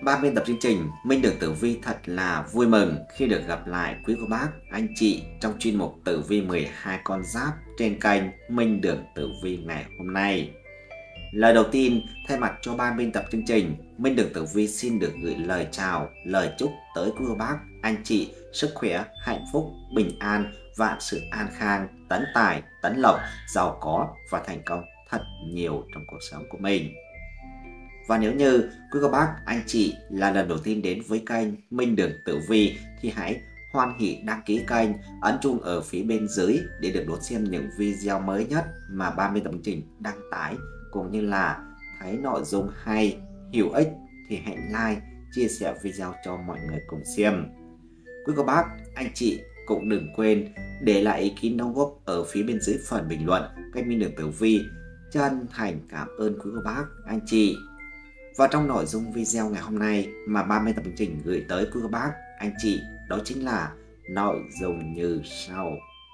Ba biên tập chương trình Minh Đường Tử Vi thật là vui mừng khi được gặp lại quý cô bác, anh chị trong chuyên mục Tử Vi 12 con giáp trên kênh Minh Đường Tử Vi ngày hôm nay. Lời đầu tiên, thay mặt cho ban biên tập chương trình, Minh Đường Tử Vi xin được gửi lời chào, lời chúc tới quý cô bác, anh chị sức khỏe, hạnh phúc, bình an, vạn sự an khang, tấn tài, tấn lộc, giàu có và thành công thật nhiều trong cuộc sống của mình. Và nếu như quý cô bác, anh chị là lần đầu tiên đến với kênh Minh Đường Tử Vi thì hãy hoan hỉ đăng ký kênh, ấn chuông ở phía bên dưới để được đón xem những video mới nhất mà ban biên tập chương trình đăng tải, cũng như là thấy nội dung hay, hữu ích thì hãy like, chia sẻ video cho mọi người cùng xem. Quý cô bác, anh chị cũng đừng quên để lại ý kiến đóng góp ở phía bên dưới phần bình luận kênh Minh Đường Tử Vi. Chân thành cảm ơn quý cô bác, anh chị. Và trong nội dung video ngày hôm nay mà ban biên tập chương trình gửi tới quý cô bác, anh chị, đó chính là nội dung như sau.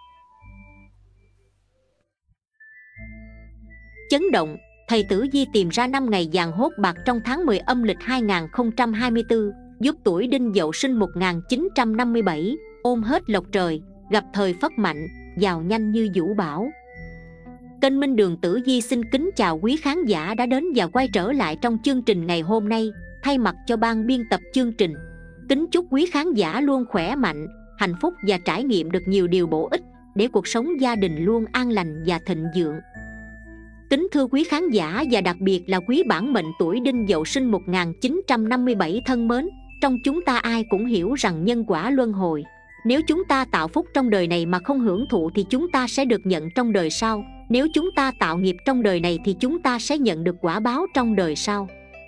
Chấn động, thầy Tử Vi tìm ra 5 ngày vàng hốt bạc trong tháng 10 âm lịch 2024, giúp tuổi Đinh Dậu sinh 1957, ôm hết lộc trời, gặp thời phất mạnh, giàu nhanh như vũ bão. Kênh Minh Đường Tử Vi xin kính chào quý khán giả đã đến và quay trở lại trong chương trình ngày hôm nay. Thay mặt cho ban biên tập chương trình, kính chúc quý khán giả luôn khỏe mạnh, hạnh phúc và trải nghiệm được nhiều điều bổ ích để cuộc sống gia đình luôn an lành và thịnh vượng. Kính thưa quý khán giả và đặc biệt là quý bản mệnh tuổi Đinh Dậu sinh 1957 thân mến, trong chúng ta ai cũng hiểu rằng nhân quả luân hồi. Nếu chúng ta tạo phúc trong đời này mà không hưởng thụ thì chúng ta sẽ được nhận trong đời sau. Nếu chúng ta tạo nghiệp trong đời này thì chúng ta sẽ nhận được quả báo trong đời sau.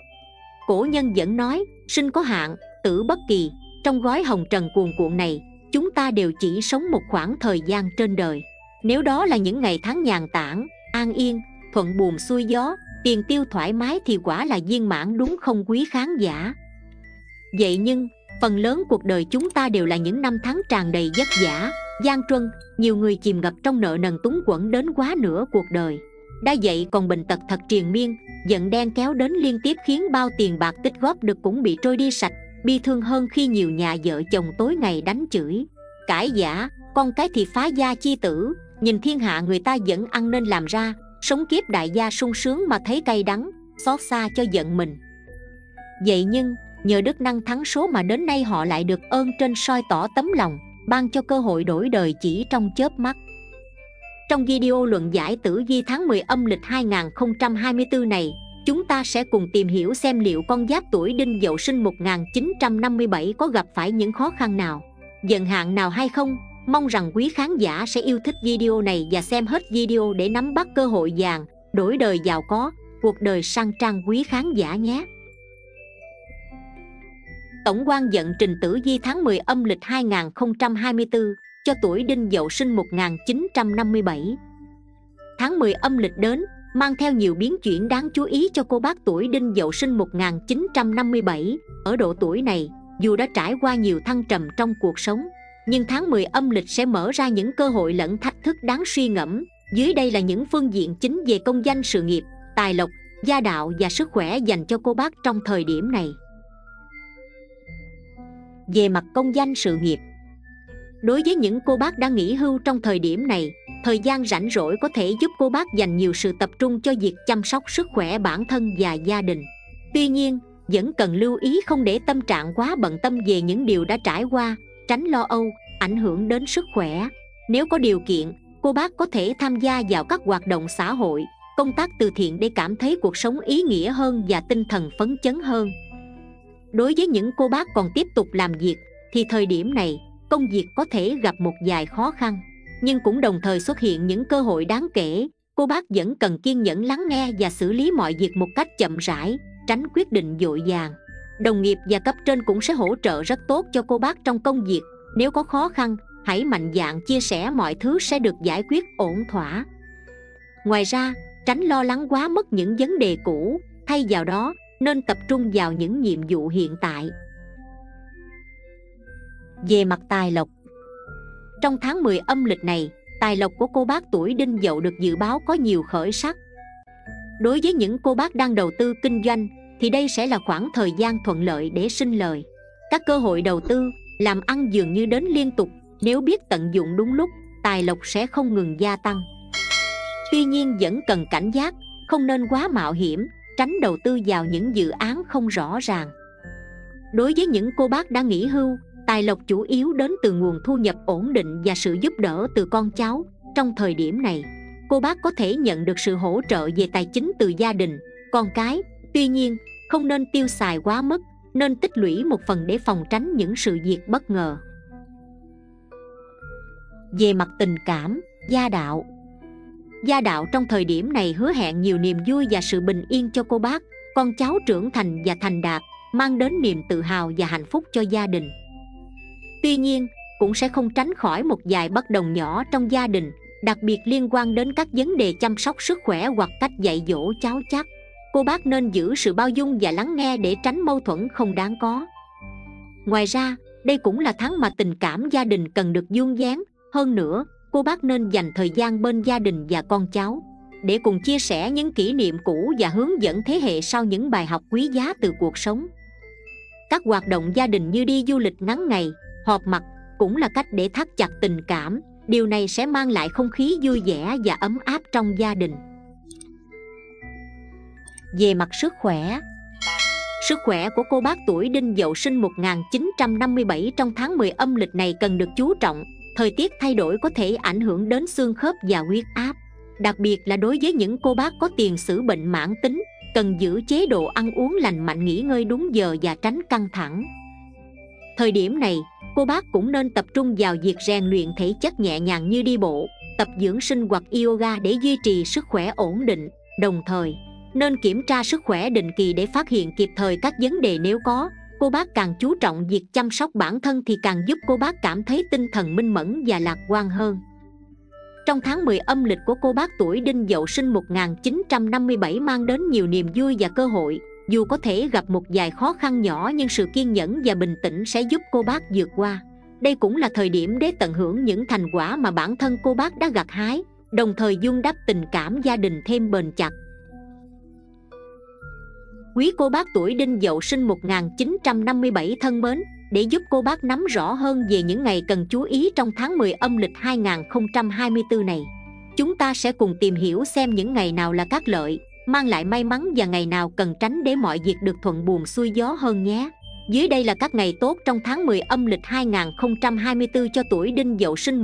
Cổ nhân vẫn nói, sinh có hạn, tử bất kỳ. Trong gói hồng trần cuồn cuộn này, chúng ta đều chỉ sống một khoảng thời gian trên đời. Nếu đó là những ngày tháng nhàn tản, an yên, thuận buồm xuôi gió, tiền tiêu thoải mái thì quả là viên mãn đúng không quý khán giả? Vậy nhưng, phần lớn cuộc đời chúng ta đều là những năm tháng tràn đầy vất vả, gian truân, nhiều người chìm ngập trong nợ nần túng quẫn đến quá nửa cuộc đời. Đã vậy còn bệnh tật thật triền miên, giận đen kéo đến liên tiếp khiến bao tiền bạc tích góp được cũng bị trôi đi sạch. Bi thương hơn khi nhiều nhà vợ chồng tối ngày đánh chửi, cãi vã, con cái thì phá gia chi tử. Nhìn thiên hạ người ta vẫn ăn nên làm ra, sống kiếp đại gia sung sướng mà thấy cay đắng, xót xa cho giận mình. Vậy nhưng nhờ đức năng thắng số mà đến nay họ lại được ơn trên soi tỏ tấm lòng, ban cho cơ hội đổi đời chỉ trong chớp mắt. Trong video luận giải tử vi tháng 10 âm lịch 2024 này, chúng ta sẽ cùng tìm hiểu xem liệu con giáp tuổi Đinh Dậu sinh 1957 có gặp phải những khó khăn nào, vận hạn nào hay không. Mong rằng quý khán giả sẽ yêu thích video này và xem hết video để nắm bắt cơ hội vàng, đổi đời giàu có, cuộc đời sang trang quý khán giả nhé. Tổng quan vận trình tử vi tháng 10 âm lịch 2024 cho tuổi Đinh Dậu sinh 1957. Tháng 10 âm lịch đến, mang theo nhiều biến chuyển đáng chú ý cho cô bác tuổi Đinh Dậu sinh 1957. Ở độ tuổi này, dù đã trải qua nhiều thăng trầm trong cuộc sống, nhưng tháng 10 âm lịch sẽ mở ra những cơ hội lẫn thách thức đáng suy ngẫm. Dưới đây là những phương diện chính về công danh sự nghiệp, tài lộc, gia đạo và sức khỏe dành cho cô bác trong thời điểm này. Về mặt công danh sự nghiệp, đối với những cô bác đang nghỉ hưu trong thời điểm này, thời gian rảnh rỗi có thể giúp cô bác dành nhiều sự tập trung cho việc chăm sóc sức khỏe bản thân và gia đình. Tuy nhiên, vẫn cần lưu ý không để tâm trạng quá bận tâm về những điều đã trải qua, tránh lo âu, ảnh hưởng đến sức khỏe. Nếu có điều kiện, cô bác có thể tham gia vào các hoạt động xã hội, công tác từ thiện để cảm thấy cuộc sống ý nghĩa hơn và tinh thần phấn chấn hơn. Đối với những cô bác còn tiếp tục làm việc, thì thời điểm này, công việc có thể gặp một vài khó khăn, nhưng cũng đồng thời xuất hiện những cơ hội đáng kể. Cô bác vẫn cần kiên nhẫn lắng nghe và xử lý mọi việc một cách chậm rãi, tránh quyết định vội vàng. Đồng nghiệp và cấp trên cũng sẽ hỗ trợ rất tốt cho cô bác trong công việc. Nếu có khó khăn, hãy mạnh dạn chia sẻ, mọi thứ sẽ được giải quyết ổn thỏa. Ngoài ra, tránh lo lắng quá mức những vấn đề cũ, thay vào đó, nên tập trung vào những nhiệm vụ hiện tại. Về mặt tài lộc, trong tháng 10 âm lịch này, tài lộc của cô bác tuổi Đinh Dậu được dự báo có nhiều khởi sắc. Đối với những cô bác đang đầu tư kinh doanh, thì đây sẽ là khoảng thời gian thuận lợi để sinh lời. Các cơ hội đầu tư, làm ăn dường như đến liên tục. Nếu biết tận dụng đúng lúc, tài lộc sẽ không ngừng gia tăng. Tuy nhiên vẫn cần cảnh giác, không nên quá mạo hiểm, tránh đầu tư vào những dự án không rõ ràng. Đối với những cô bác đã nghỉ hưu, tài lộc chủ yếu đến từ nguồn thu nhập ổn định và sự giúp đỡ từ con cháu. Trong thời điểm này, cô bác có thể nhận được sự hỗ trợ về tài chính từ gia đình, con cái. Tuy nhiên, không nên tiêu xài quá mức, nên tích lũy một phần để phòng tránh những sự việc bất ngờ. Về mặt tình cảm, gia đạo. Gia đạo trong thời điểm này hứa hẹn nhiều niềm vui và sự bình yên cho cô bác, con cháu trưởng thành và thành đạt, mang đến niềm tự hào và hạnh phúc cho gia đình. Tuy nhiên, cũng sẽ không tránh khỏi một vài bất đồng nhỏ trong gia đình, đặc biệt liên quan đến các vấn đề chăm sóc sức khỏe hoặc cách dạy dỗ cháu chắc. Cô bác nên giữ sự bao dung và lắng nghe để tránh mâu thuẫn không đáng có. Ngoài ra, đây cũng là tháng mà tình cảm gia đình cần được vun vén. Hơn nữa, cô bác nên dành thời gian bên gia đình và con cháu để cùng chia sẻ những kỷ niệm cũ và hướng dẫn thế hệ sau những bài học quý giá từ cuộc sống. Các hoạt động gia đình như đi du lịch ngắn ngày, họp mặt cũng là cách để thắt chặt tình cảm. Điều này sẽ mang lại không khí vui vẻ và ấm áp trong gia đình. Về mặt sức khỏe, sức khỏe của cô bác tuổi Đinh Dậu sinh 1957 trong tháng 10 âm lịch này cần được chú trọng. Thời tiết thay đổi có thể ảnh hưởng đến xương khớp và huyết áp. Đặc biệt là đối với những cô bác có tiền sử bệnh mãn tính, cần giữ chế độ ăn uống lành mạnh, nghỉ ngơi đúng giờ và tránh căng thẳng. Thời điểm này, cô bác cũng nên tập trung vào việc rèn luyện thể chất nhẹ nhàng như đi bộ, tập dưỡng sinh hoặc yoga để duy trì sức khỏe ổn định. Đồng thời, nên kiểm tra sức khỏe định kỳ để phát hiện kịp thời các vấn đề nếu có. Cô bác càng chú trọng việc chăm sóc bản thân thì càng giúp cô bác cảm thấy tinh thần minh mẫn và lạc quan hơn. Trong tháng 10 âm lịch của cô bác tuổi Đinh Dậu sinh 1957 mang đến nhiều niềm vui và cơ hội. Dù có thể gặp một vài khó khăn nhỏ nhưng sự kiên nhẫn và bình tĩnh sẽ giúp cô bác vượt qua. Đây cũng là thời điểm để tận hưởng những thành quả mà bản thân cô bác đã gặt hái, đồng thời vun đắp tình cảm gia đình thêm bền chặt. Quý cô bác tuổi Đinh Dậu sinh 1957 thân mến, để giúp cô bác nắm rõ hơn về những ngày cần chú ý trong tháng 10 âm lịch 2024 này, chúng ta sẽ cùng tìm hiểu xem những ngày nào là cát lợi, mang lại may mắn và ngày nào cần tránh để mọi việc được thuận buồm xuôi gió hơn nhé. Dưới đây là các ngày tốt trong tháng 10 âm lịch 2024 cho tuổi Đinh Dậu sinh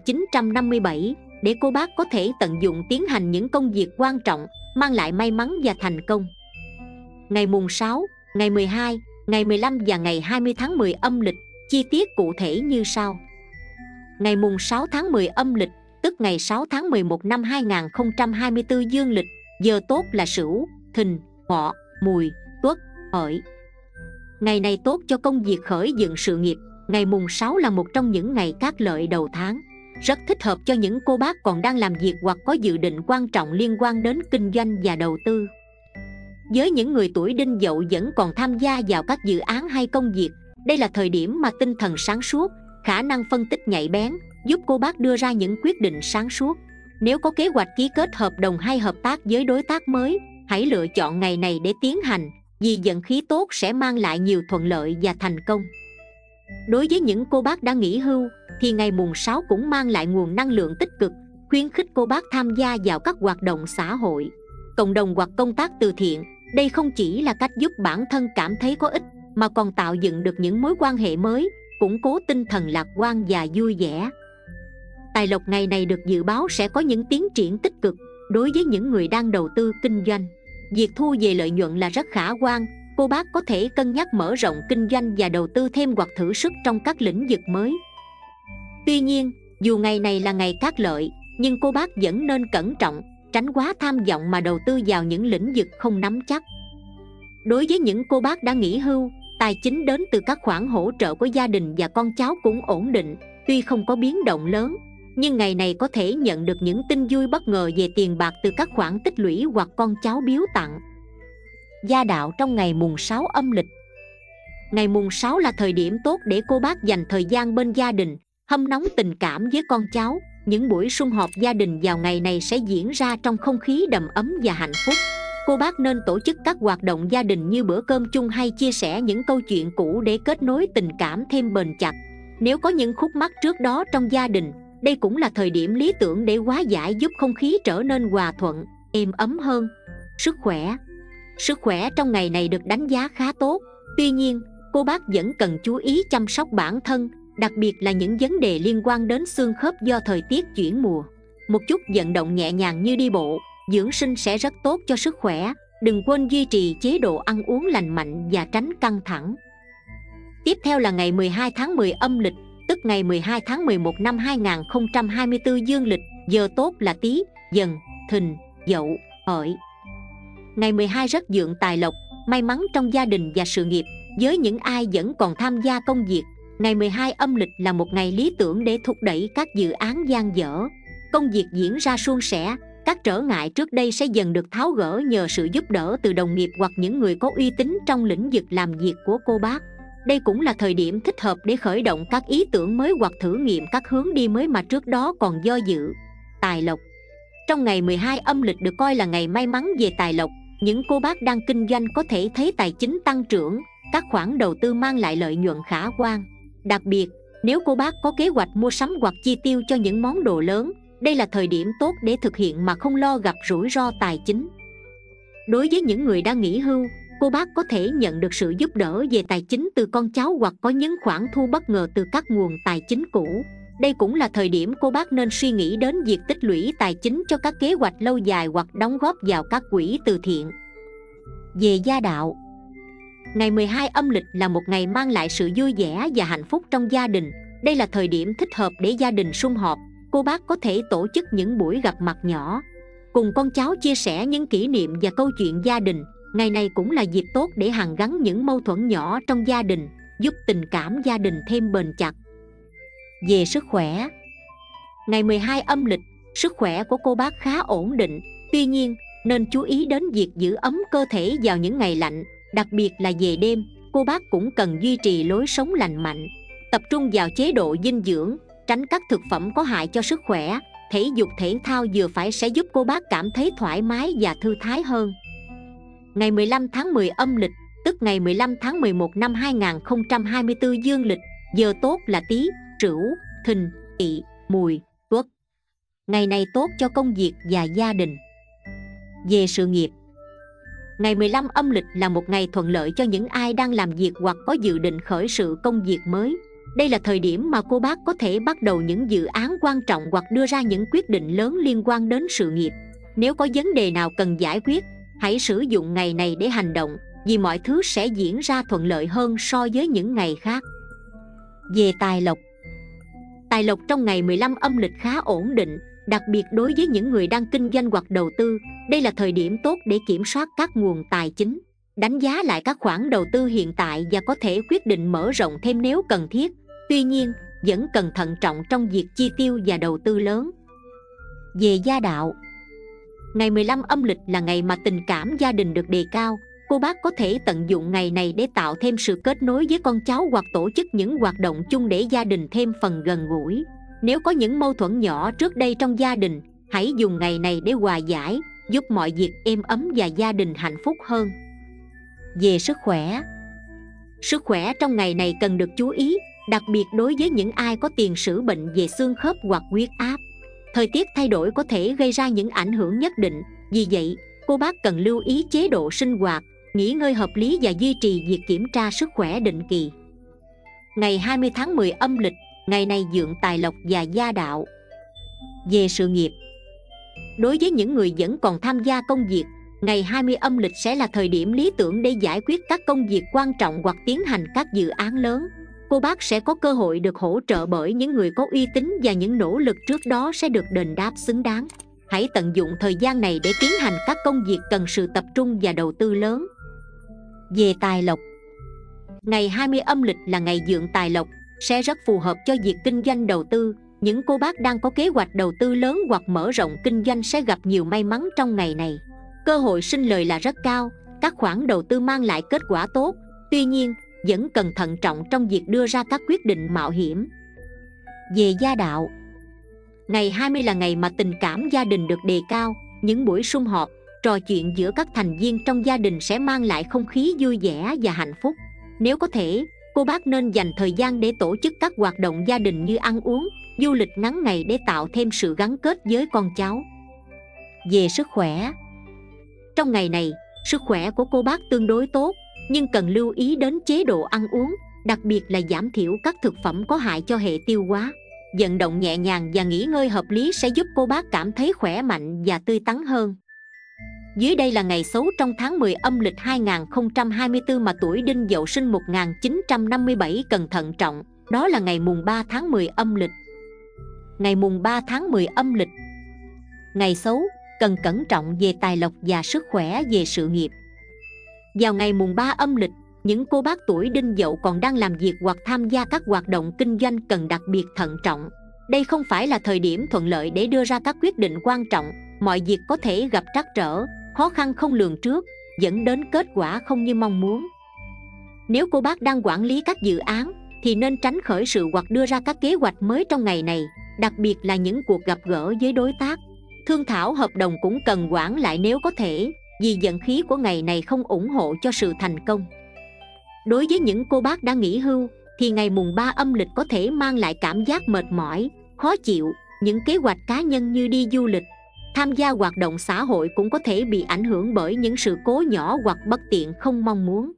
1957, để cô bác có thể tận dụng tiến hành những công việc quan trọng, mang lại may mắn và thành công. Ngày mùng 6, ngày 12, ngày 15 và ngày 20 tháng 10 âm lịch, chi tiết cụ thể như sau. Ngày mùng 6 tháng 10 âm lịch, tức ngày 6 tháng 11 năm 2024 dương lịch, giờ tốt là Sửu, Thìn, Ngọ, Mùi, Tuất, Hợi. Ngày này tốt cho công việc khởi dựng sự nghiệp. Ngày mùng 6 là một trong những ngày cát lợi đầu tháng, rất thích hợp cho những cô bác còn đang làm việc hoặc có dự định quan trọng liên quan đến kinh doanh và đầu tư. Với những người tuổi Đinh Dậu vẫn còn tham gia vào các dự án hay công việc, đây là thời điểm mà tinh thần sáng suốt, khả năng phân tích nhạy bén, giúp cô bác đưa ra những quyết định sáng suốt. Nếu có kế hoạch ký kết hợp đồng hay hợp tác với đối tác mới, hãy lựa chọn ngày này để tiến hành, vì vận khí tốt sẽ mang lại nhiều thuận lợi và thành công. Đối với những cô bác đã nghỉ hưu, thì ngày mùng 6 cũng mang lại nguồn năng lượng tích cực, khuyến khích cô bác tham gia vào các hoạt động xã hội, cộng đồng hoặc công tác từ thiện. Đây không chỉ là cách giúp bản thân cảm thấy có ích, mà còn tạo dựng được những mối quan hệ mới, củng cố tinh thần lạc quan và vui vẻ. Tài lộc ngày này được dự báo sẽ có những tiến triển tích cực. Đối với những người đang đầu tư kinh doanh, việc thu về lợi nhuận là rất khả quan. Cô bác có thể cân nhắc mở rộng kinh doanh và đầu tư thêm hoặc thử sức trong các lĩnh vực mới. Tuy nhiên, dù ngày này là ngày cát lợi, nhưng cô bác vẫn nên cẩn trọng, tránh quá tham vọng mà đầu tư vào những lĩnh vực không nắm chắc. Đối với những cô bác đã nghỉ hưu, tài chính đến từ các khoản hỗ trợ của gia đình và con cháu cũng ổn định. Tuy không có biến động lớn, nhưng ngày này có thể nhận được những tin vui bất ngờ về tiền bạc từ các khoản tích lũy hoặc con cháu biếu tặng. Gia đạo trong ngày mùng 6 âm lịch. Ngày mùng 6 là thời điểm tốt để cô bác dành thời gian bên gia đình, hâm nóng tình cảm với con cháu. Những buổi sum họp gia đình vào ngày này sẽ diễn ra trong không khí đầm ấm và hạnh phúc. cô bác nên tổ chức các hoạt động gia đình như bữa cơm chung hay chia sẻ những câu chuyện cũ để kết nối tình cảm thêm bền chặt. Nếu có những khúc mắc trước đó trong gia đình, đây cũng là thời điểm lý tưởng để hóa giải, giúp không khí trở nên hòa thuận, êm ấm hơn. Sức khỏe trong ngày này được đánh giá khá tốt. Tuy nhiên, cô bác vẫn cần chú ý chăm sóc bản thân, đặc biệt là những vấn đề liên quan đến xương khớp do thời tiết chuyển mùa. Một chút vận động nhẹ nhàng như đi bộ, dưỡng sinh sẽ rất tốt cho sức khỏe. Đừng quên duy trì chế độ ăn uống lành mạnh và tránh căng thẳng. Tiếp theo là ngày 12 tháng 10 âm lịch, tức ngày 12 tháng 11 năm 2024 dương lịch. Giờ tốt là Tý, Dần, Thìn, Dậu, Hợi. Ngày 12 rất vượng tài lộc, may mắn trong gia đình và sự nghiệp. Với những ai vẫn còn tham gia công việc, ngày 12 âm lịch là một ngày lý tưởng để thúc đẩy các dự án dang dở. Công việc diễn ra suôn sẻ, các trở ngại trước đây sẽ dần được tháo gỡ nhờ sự giúp đỡ từ đồng nghiệp hoặc những người có uy tín trong lĩnh vực làm việc của cô bác. Đây cũng là thời điểm thích hợp để khởi động các ý tưởng mới hoặc thử nghiệm các hướng đi mới mà trước đó còn do dự. Tài lộc. Trong ngày 12 âm lịch được coi là ngày may mắn về tài lộc. Những cô bác đang kinh doanh có thể thấy tài chính tăng trưởng, các khoản đầu tư mang lại lợi nhuận khả quan. Đặc biệt, nếu cô bác có kế hoạch mua sắm hoặc chi tiêu cho những món đồ lớn, đây là thời điểm tốt để thực hiện mà không lo gặp rủi ro tài chính. Đối với những người đang nghỉ hưu, cô bác có thể nhận được sự giúp đỡ về tài chính từ con cháu hoặc có những khoản thu bất ngờ từ các nguồn tài chính cũ. Đây cũng là thời điểm cô bác nên suy nghĩ đến việc tích lũy tài chính cho các kế hoạch lâu dài hoặc đóng góp vào các quỹ từ thiện. Về gia đạo, ngày 12 âm lịch là một ngày mang lại sự vui vẻ và hạnh phúc trong gia đình. Đây là thời điểm thích hợp để gia đình sum họp. Cô bác có thể tổ chức những buổi gặp mặt nhỏ, cùng con cháu chia sẻ những kỷ niệm và câu chuyện gia đình. Ngày này cũng là dịp tốt để hàn gắn những mâu thuẫn nhỏ trong gia đình, giúp tình cảm gia đình thêm bền chặt. Về sức khỏe, ngày 12 âm lịch, sức khỏe của cô bác khá ổn định. Tuy nhiên, nên chú ý đến việc giữ ấm cơ thể vào những ngày lạnh, đặc biệt là về đêm. Cô bác cũng cần duy trì lối sống lành mạnh, tập trung vào chế độ dinh dưỡng, tránh các thực phẩm có hại cho sức khỏe. Thể dục thể thao vừa phải sẽ giúp cô bác cảm thấy thoải mái và thư thái hơn. Ngày 15 tháng 10 âm lịch, tức ngày 15 tháng 11 năm 2024 dương lịch. Giờ tốt là Tý, Sửu, Thìn, Tỵ, Mùi, Tuất. Ngày này tốt cho công việc và gia đình. Về sự nghiệp, ngày 15 âm lịch là một ngày thuận lợi cho những ai đang làm việc hoặc có dự định khởi sự công việc mới. Đây là thời điểm mà cô bác có thể bắt đầu những dự án quan trọng hoặc đưa ra những quyết định lớn liên quan đến sự nghiệp. Nếu có vấn đề nào cần giải quyết, hãy sử dụng ngày này để hành động, vì mọi thứ sẽ diễn ra thuận lợi hơn so với những ngày khác. Về tài lộc, tài lộc trong ngày 15 âm lịch khá ổn định, đặc biệt đối với những người đang kinh doanh hoặc đầu tư. Đây là thời điểm tốt để kiểm soát các nguồn tài chính, đánh giá lại các khoản đầu tư hiện tại và có thể quyết định mở rộng thêm nếu cần thiết. Tuy nhiên, vẫn cần thận trọng trong việc chi tiêu và đầu tư lớn. Về gia đạo, ngày 15 âm lịch là ngày mà tình cảm gia đình được đề cao. Cô bác có thể tận dụng ngày này để tạo thêm sự kết nối với con cháu hoặc tổ chức những hoạt động chung để gia đình thêm phần gần gũi. Nếu có những mâu thuẫn nhỏ trước đây trong gia đình, hãy dùng ngày này để hòa giải, giúp mọi việc êm ấm và gia đình hạnh phúc hơn. Về sức khỏe trong ngày này cần được chú ý, đặc biệt đối với những ai có tiền sử bệnh về xương khớp hoặc huyết áp. Thời tiết thay đổi có thể gây ra những ảnh hưởng nhất định, vì vậy cô bác cần lưu ý chế độ sinh hoạt, nghỉ ngơi hợp lý và duy trì việc kiểm tra sức khỏe định kỳ. Ngày 20 tháng 10 âm lịch, ngày này vượng tài lộc và gia đạo. Về sự nghiệp, đối với những người vẫn còn tham gia công việc, ngày 20 âm lịch sẽ là thời điểm lý tưởng để giải quyết các công việc quan trọng hoặc tiến hành các dự án lớn. Cô bác sẽ có cơ hội được hỗ trợ bởi những người có uy tín và những nỗ lực trước đó sẽ được đền đáp xứng đáng. Hãy tận dụng thời gian này để tiến hành các công việc cần sự tập trung và đầu tư lớn. Về tài lộc, ngày 20 âm lịch là ngày vượng tài lộc, sẽ rất phù hợp cho việc kinh doanh đầu tư. Những cô bác đang có kế hoạch đầu tư lớn hoặc mở rộng kinh doanh sẽ gặp nhiều may mắn trong ngày này. Cơ hội sinh lời là rất cao, các khoản đầu tư mang lại kết quả tốt. Tuy nhiên, vẫn cần thận trọng trong việc đưa ra các quyết định mạo hiểm. Về gia đạo, ngày 20 là ngày mà tình cảm gia đình được đề cao. Những buổi sum họp, trò chuyện giữa các thành viên trong gia đình sẽ mang lại không khí vui vẻ và hạnh phúc. Nếu có thể, cô bác nên dành thời gian để tổ chức các hoạt động gia đình như ăn uống, du lịch ngắn ngày để tạo thêm sự gắn kết với con cháu. Về sức khỏe, trong ngày này, sức khỏe của cô bác tương đối tốt, nhưng cần lưu ý đến chế độ ăn uống, đặc biệt là giảm thiểu các thực phẩm có hại cho hệ tiêu hóa. Vận động nhẹ nhàng và nghỉ ngơi hợp lý sẽ giúp cô bác cảm thấy khỏe mạnh và tươi tắn hơn. Dưới đây là ngày xấu trong tháng 10 âm lịch 2024 mà tuổi Đinh Dậu sinh 1957 cần thận trọng, đó là ngày mùng 3 tháng 10 âm lịch. Ngày mùng 3 tháng 10 âm lịch. Ngày xấu, cần cẩn trọng về tài lộc và sức khỏe về sự nghiệp. Vào ngày mùng 3 âm lịch, những cô bác tuổi Đinh Dậu còn đang làm việc hoặc tham gia các hoạt động kinh doanh cần đặc biệt thận trọng. Đây không phải là thời điểm thuận lợi để đưa ra các quyết định quan trọng, mọi việc có thể gặp trắc trở, khó khăn không lường trước, dẫn đến kết quả không như mong muốn. Nếu cô bác đang quản lý các dự án thì nên tránh khởi sự hoặc đưa ra các kế hoạch mới trong ngày này, đặc biệt là những cuộc gặp gỡ với đối tác. Thương thảo hợp đồng cũng cần hoãn lại nếu có thể, vì vận khí của ngày này không ủng hộ cho sự thành công. Đối với những cô bác đã nghỉ hưu thì ngày mùng 3 âm lịch có thể mang lại cảm giác mệt mỏi, khó chịu. Những kế hoạch cá nhân như đi du lịch, tham gia hoạt động xã hội cũng có thể bị ảnh hưởng bởi những sự cố nhỏ hoặc bất tiện không mong muốn.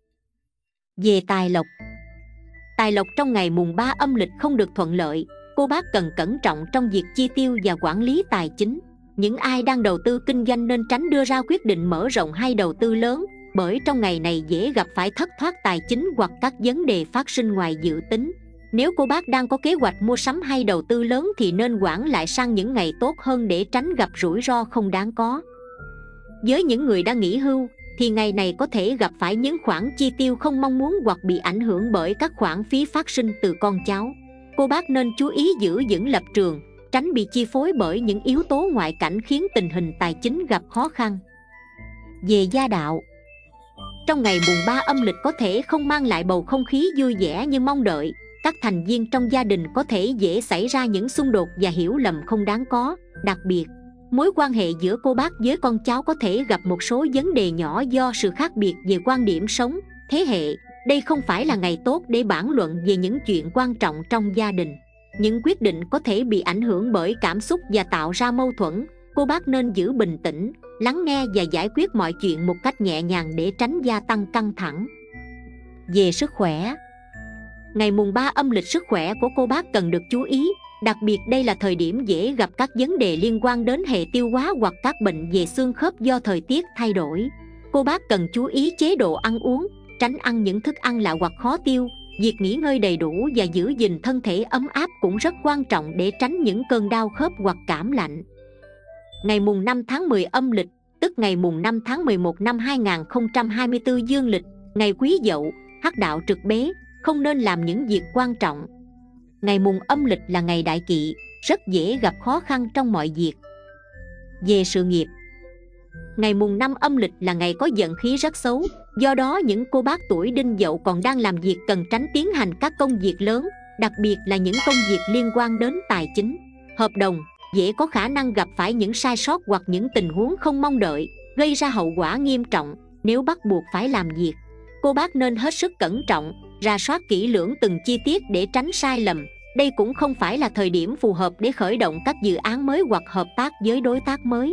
Về tài lộc, tài lộc trong ngày mùng 3 âm lịch không được thuận lợi, cô bác cần cẩn trọng trong việc chi tiêu và quản lý tài chính. Những ai đang đầu tư kinh doanh nên tránh đưa ra quyết định mở rộng hay đầu tư lớn, bởi trong ngày này dễ gặp phải thất thoát tài chính hoặc các vấn đề phát sinh ngoài dự tính. Nếu cô bác đang có kế hoạch mua sắm hay đầu tư lớn thì nên hoãn lại sang những ngày tốt hơn để tránh gặp rủi ro không đáng có. Với những người đã nghỉ hưu thì ngày này có thể gặp phải những khoản chi tiêu không mong muốn hoặc bị ảnh hưởng bởi các khoản phí phát sinh từ con cháu. Cô bác nên chú ý giữ vững lập trường, tránh bị chi phối bởi những yếu tố ngoại cảnh khiến tình hình tài chính gặp khó khăn. Về gia đạo, trong ngày mùng 3 âm lịch có thể không mang lại bầu không khí vui vẻ như mong đợi. Các thành viên trong gia đình có thể dễ xảy ra những xung đột và hiểu lầm không đáng có. Đặc biệt, mối quan hệ giữa cô bác với con cháu có thể gặp một số vấn đề nhỏ do sự khác biệt về quan điểm sống, thế hệ. Đây không phải là ngày tốt để bàn luận về những chuyện quan trọng trong gia đình. Những quyết định có thể bị ảnh hưởng bởi cảm xúc và tạo ra mâu thuẫn. Cô bác nên giữ bình tĩnh, lắng nghe và giải quyết mọi chuyện một cách nhẹ nhàng để tránh gia tăng căng thẳng. Về sức khỏe, ngày mùng 3 âm lịch sức khỏe của cô bác cần được chú ý, đặc biệt đây là thời điểm dễ gặp các vấn đề liên quan đến hệ tiêu hóa hoặc các bệnh về xương khớp do thời tiết thay đổi. Cô bác cần chú ý chế độ ăn uống, tránh ăn những thức ăn lạ hoặc khó tiêu. Việc nghỉ ngơi đầy đủ và giữ gìn thân thể ấm áp cũng rất quan trọng để tránh những cơn đau khớp hoặc cảm lạnh. Ngày mùng 5 tháng 10 âm lịch, tức ngày mùng 5 tháng 11 năm 2024 dương lịch, ngày Quý Dậu, hắc đạo trực bế, không nên làm những việc quan trọng. Ngày mùng âm lịch là ngày đại kỵ, rất dễ gặp khó khăn trong mọi việc. Về sự nghiệp, ngày mùng 5 âm lịch là ngày có vận khí rất xấu, do đó những cô bác tuổi Đinh Dậu còn đang làm việc cần tránh tiến hành các công việc lớn, đặc biệt là những công việc liên quan đến tài chính, hợp đồng. Dễ có khả năng gặp phải những sai sót hoặc những tình huống không mong đợi, gây ra hậu quả nghiêm trọng. Nếu bắt buộc phải làm việc, cô bác nên hết sức cẩn trọng, rà soát kỹ lưỡng từng chi tiết để tránh sai lầm. Đây cũng không phải là thời điểm phù hợp để khởi động các dự án mới hoặc hợp tác với đối tác mới.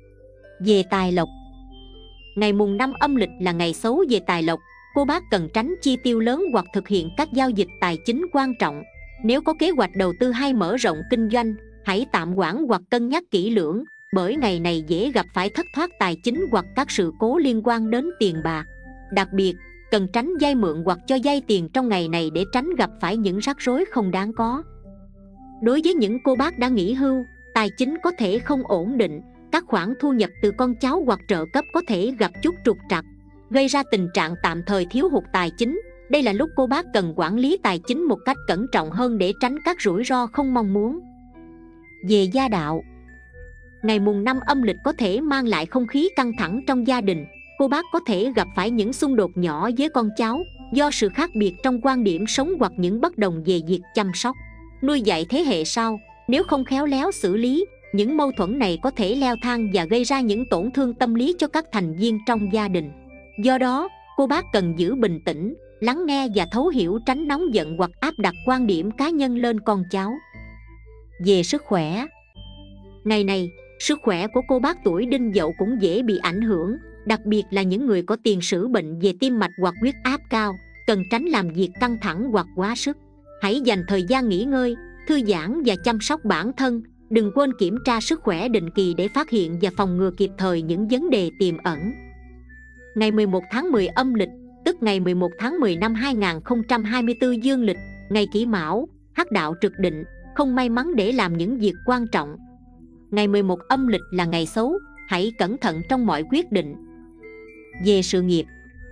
Về tài lộc, ngày mùng 5 âm lịch là ngày xấu về tài lộc. Cô bác cần tránh chi tiêu lớn hoặc thực hiện các giao dịch tài chính quan trọng. Nếu có kế hoạch đầu tư hay mở rộng kinh doanh, hãy tạm hoãn hoặc cân nhắc kỹ lưỡng, bởi ngày này dễ gặp phải thất thoát tài chính hoặc các sự cố liên quan đến tiền bạc. Đặc biệt, cần tránh vay mượn hoặc cho vay tiền trong ngày này để tránh gặp phải những rắc rối không đáng có. Đối với những cô bác đã nghỉ hưu, tài chính có thể không ổn định, các khoản thu nhập từ con cháu hoặc trợ cấp có thể gặp chút trục trặc, gây ra tình trạng tạm thời thiếu hụt tài chính. Đây là lúc cô bác cần quản lý tài chính một cách cẩn trọng hơn để tránh các rủi ro không mong muốn. Về gia đạo, ngày mùng 5 âm lịch có thể mang lại không khí căng thẳng trong gia đình. Cô bác có thể gặp phải những xung đột nhỏ với con cháu do sự khác biệt trong quan điểm sống hoặc những bất đồng về việc chăm sóc, nuôi dạy thế hệ sau. Nếu không khéo léo xử lý, Những mâu thuẫn này có thể leo thang và gây ra những tổn thương tâm lý cho các thành viên trong gia đình. Do đó, cô bác cần giữ bình tĩnh, lắng nghe và thấu hiểu, tránh nóng giận hoặc áp đặt quan điểm cá nhân lên con cháu. Về sức khỏe, ngày này, sức khỏe của cô bác tuổi Đinh Dậu cũng dễ bị ảnh hưởng, đặc biệt là những người có tiền sử bệnh về tim mạch hoặc huyết áp cao, cần tránh làm việc căng thẳng hoặc quá sức. Hãy dành thời gian nghỉ ngơi, thư giãn và chăm sóc bản thân. Đừng quên kiểm tra sức khỏe định kỳ để phát hiện và phòng ngừa kịp thời những vấn đề tiềm ẩn. Ngày 11 tháng 10 âm lịch, tức ngày 11 tháng 10 năm 2024 dương lịch, ngày Kỷ Mão, hắc đạo trực định, không may mắn để làm những việc quan trọng. Ngày 11 âm lịch là ngày xấu, hãy cẩn thận trong mọi quyết định. Về sự nghiệp,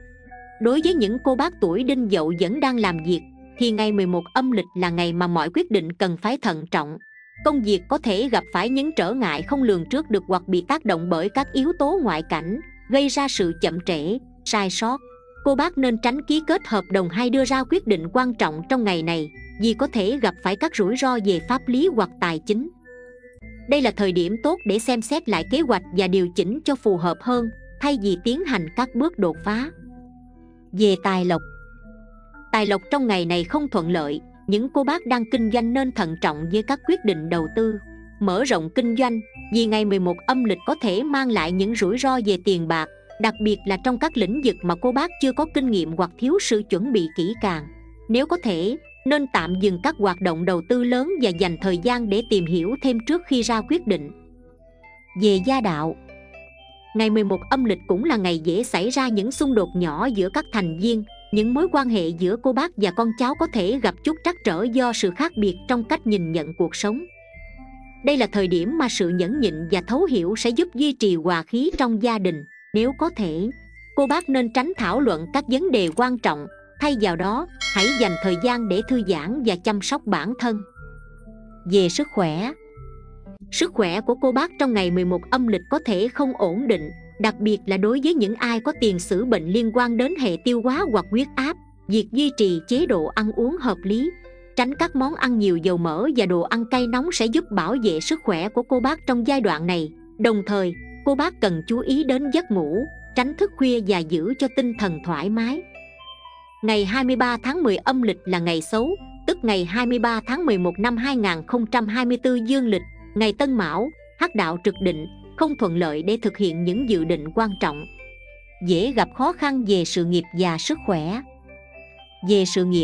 đối với những cô bác tuổi Đinh Dậu vẫn đang làm việc, thì ngày 11 âm lịch là ngày mà mọi quyết định cần phải thận trọng. Công việc có thể gặp phải những trở ngại không lường trước được hoặc bị tác động bởi các yếu tố ngoại cảnh, gây ra sự chậm trễ, sai sót. Cô bác nên tránh ký kết hợp đồng hay đưa ra quyết định quan trọng trong ngày này, vì có thể gặp phải các rủi ro về pháp lý hoặc tài chính. Đây là thời điểm tốt để xem xét lại kế hoạch và điều chỉnh cho phù hợp hơn, thay vì tiến hành các bước đột phá. Về tài lộc, tài lộc trong ngày này không thuận lợi. Những cô bác đang kinh doanh nên thận trọng với các quyết định đầu tư, mở rộng kinh doanh, vì ngày 11 âm lịch có thể mang lại những rủi ro về tiền bạc, đặc biệt là trong các lĩnh vực mà cô bác chưa có kinh nghiệm hoặc thiếu sự chuẩn bị kỹ càng. Nếu có thể, nên tạm dừng các hoạt động đầu tư lớn và dành thời gian để tìm hiểu thêm trước khi ra quyết định. Về gia đạo, ngày 11 âm lịch cũng là ngày dễ xảy ra những xung đột nhỏ giữa các thành viên. Những mối quan hệ giữa cô bác và con cháu có thể gặp chút trắc trở do sự khác biệt trong cách nhìn nhận cuộc sống. Đây là thời điểm mà sự nhẫn nhịn và thấu hiểu sẽ giúp duy trì hòa khí trong gia đình. Nếu có thể, cô bác nên tránh thảo luận các vấn đề quan trọng, thay vào đó, hãy dành thời gian để thư giãn và chăm sóc bản thân. Về sức khỏe, sức khỏe của cô bác trong ngày 11 âm lịch có thể không ổn định, đặc biệt là đối với những ai có tiền sử bệnh liên quan đến hệ tiêu hóa hoặc huyết áp. Việc duy trì chế độ ăn uống hợp lý, tránh các món ăn nhiều dầu mỡ và đồ ăn cay nóng sẽ giúp bảo vệ sức khỏe của cô bác trong giai đoạn này. Đồng thời, cô bác cần chú ý đến giấc ngủ, tránh thức khuya và giữ cho tinh thần thoải mái. Ngày 23 tháng 10 âm lịch là ngày xấu, tức ngày 23 tháng 11 năm 2024 dương lịch, ngày Tân Mão, hắc đạo trực định, không thuận lợi để thực hiện những dự định quan trọng. Dễ gặp khó khăn về sự nghiệp và sức khỏe. Về sự nghiệp,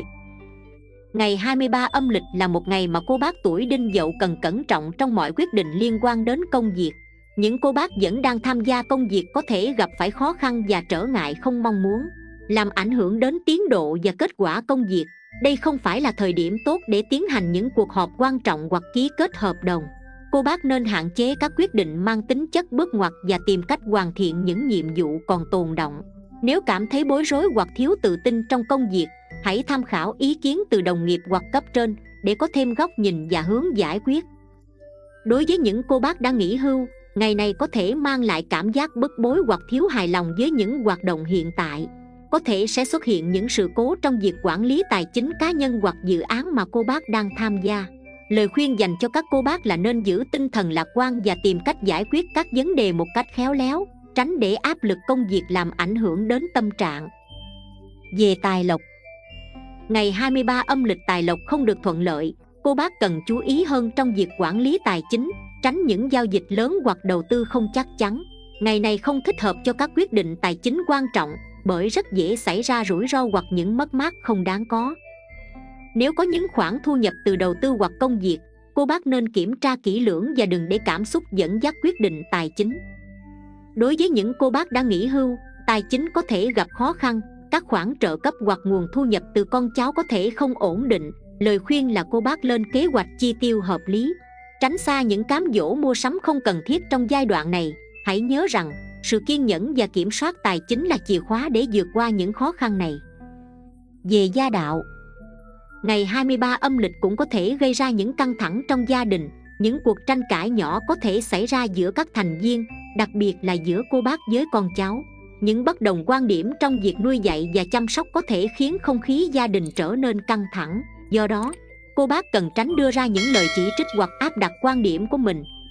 ngày 23 âm lịch là một ngày mà cô bác tuổi Đinh Dậu cần cẩn trọng trong mọi quyết định liên quan đến công việc. Những cô bác vẫn đang tham gia công việc có thể gặp phải khó khăn và trở ngại không mong muốn, làm ảnh hưởng đến tiến độ và kết quả công việc. Đây không phải là thời điểm tốt để tiến hành những cuộc họp quan trọng hoặc ký kết hợp đồng. Cô bác nên hạn chế các quyết định mang tính chất bước ngoặt và tìm cách hoàn thiện những nhiệm vụ còn tồn đọng. Nếu cảm thấy bối rối hoặc thiếu tự tin trong công việc, hãy tham khảo ý kiến từ đồng nghiệp hoặc cấp trên để có thêm góc nhìn và hướng giải quyết. Đối với những cô bác đã nghỉ hưu, ngày này có thể mang lại cảm giác bức bối hoặc thiếu hài lòng với những hoạt động hiện tại. Có thể sẽ xuất hiện những sự cố trong việc quản lý tài chính cá nhân hoặc dự án mà cô bác đang tham gia. Lời khuyên dành cho các cô bác là nên giữ tinh thần lạc quan và tìm cách giải quyết các vấn đề một cách khéo léo, tránh để áp lực công việc làm ảnh hưởng đến tâm trạng. Về tài lộc, ngày 23 âm lịch tài lộc không được thuận lợi. Cô bác cần chú ý hơn trong việc quản lý tài chính, tránh những giao dịch lớn hoặc đầu tư không chắc chắn. Ngày này không thích hợp cho các quyết định tài chính quan trọng, bởi rất dễ xảy ra rủi ro hoặc những mất mát không đáng có. Nếu có những khoản thu nhập từ đầu tư hoặc công việc, cô bác nên kiểm tra kỹ lưỡng và đừng để cảm xúc dẫn dắt quyết định tài chính. Đối với những cô bác đã nghỉ hưu, tài chính có thể gặp khó khăn, các khoản trợ cấp hoặc nguồn thu nhập từ con cháu có thể không ổn định. Lời khuyên là cô bác lên kế hoạch chi tiêu hợp lý, tránh xa những cám dỗ mua sắm không cần thiết trong giai đoạn này. Hãy nhớ rằng, sự kiên nhẫn và kiểm soát tài chính là chìa khóa để vượt qua những khó khăn này. Về gia đạo, ngày 23 âm lịch cũng có thể gây ra những căng thẳng trong gia đình. Những cuộc tranh cãi nhỏ có thể xảy ra giữa các thành viên, đặc biệt là giữa cô bác với con cháu. Những bất đồng quan điểm trong việc nuôi dạy và chăm sóc có thể khiến không khí gia đình trở nên căng thẳng. Do đó, cô bác cần tránh đưa ra những lời chỉ trích hoặc áp đặt quan điểm của mình.